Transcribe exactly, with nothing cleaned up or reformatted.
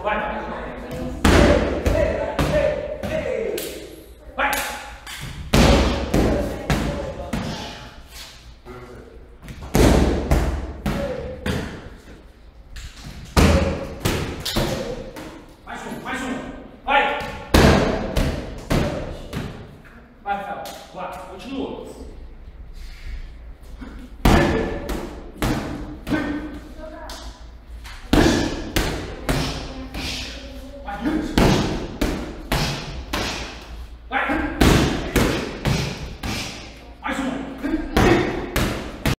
Vai. Vai. Mais um, mais um. Vai. Vai, Rafael. Vai, continua.